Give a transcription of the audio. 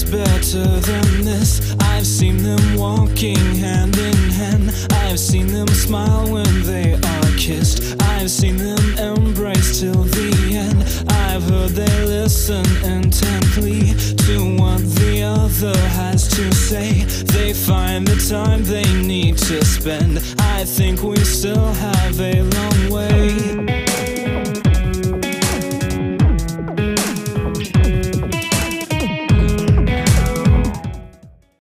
gets better than this. I've seen them walking hand in hand. I've seen them smile when they are kissed. I've seen them embrace till the end. I've heard they listen intently to what the other has to say. They find the time they need to spend. I think we still have a long way.